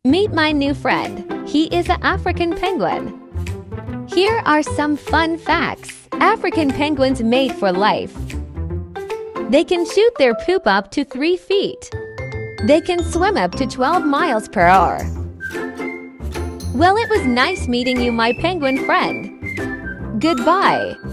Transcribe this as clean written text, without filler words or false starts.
Meet my new friend. He is an African penguin. Here are some fun facts. African penguins mate for life. They can shoot their poop up to 3 feet. They can swim up to 12 miles per hour. Well, it was nice meeting you, my penguin friend. Goodbye.